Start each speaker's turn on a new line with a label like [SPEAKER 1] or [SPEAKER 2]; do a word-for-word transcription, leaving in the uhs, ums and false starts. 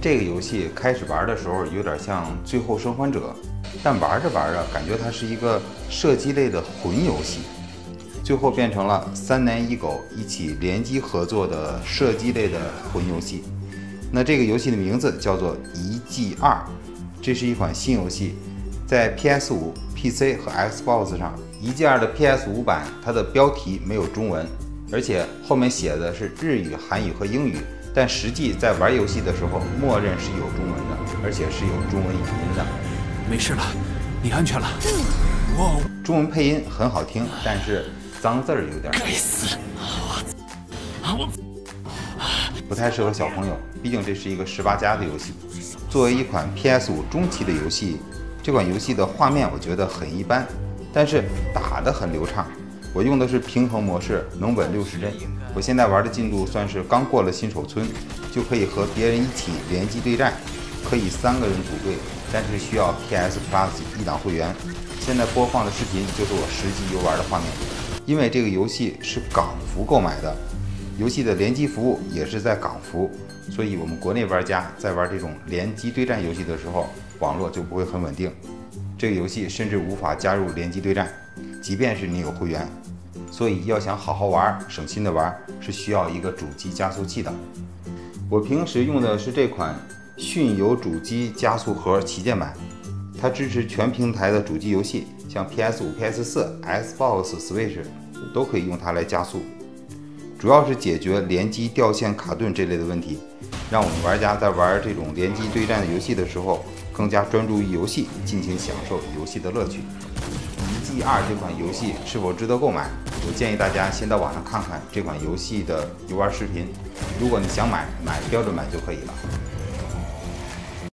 [SPEAKER 1] 这个游戏开始玩的时候有点像《最后生还者》，但玩着玩着感觉它是一个射击类的魂游戏，最后变成了三男一狗一起联机合作的射击类的魂游戏。那这个游戏的名字叫做《遗迹二》，这是一款新游戏，在 P S 五、P C 和 Xbox 上。《遗迹二》的 P S 五 版，它的标题没有中文，而且后面写的是日语、韩语和英语，但实际在玩游戏的时候，默认是有中文的，而且是有中文语音的。
[SPEAKER 2] 没事了，你安全了。哇，
[SPEAKER 1] 中文配音很好听，但是脏字儿有点多。
[SPEAKER 2] 该死！我
[SPEAKER 1] 不太适合小朋友，毕竟这是一个十八加的游戏。作为一款 P S 五 中期的游戏，这款游戏的画面我觉得很一般，但是打得很流畅。我用的是平衡模式，能稳六十帧。我现在玩的进度算是刚过了新手村，就可以和别人一起联机对战，可以三个人组队，但是需要 P S Plus 一档会员。现在播放的视频就是我实际游玩的画面。因为这个游戏是港服购买的，游戏的联机服务也是在港服，所以我们国内玩家在玩这种联机对战游戏的时候，网络就不会很稳定。这个游戏甚至无法加入联机对战，即便是你有会员。所以要想好好玩、省心的玩，是需要一个主机加速器的。我平时用的是这款迅游主机加速盒旗舰版，它支持全平台的主机游戏，像 P S 五、P S 四、Xbox、Switch 都可以用它来加速。主要是解决联机掉线、卡顿这类的问题，让我们玩家在玩这种联机对战的游戏的时候，更加专注于游戏，尽情享受游戏的乐趣。《遗迹二》这款游戏是否值得购买？我建议大家先到网上看看这款游戏的游玩视频。如果你想买，买标准版就可以了。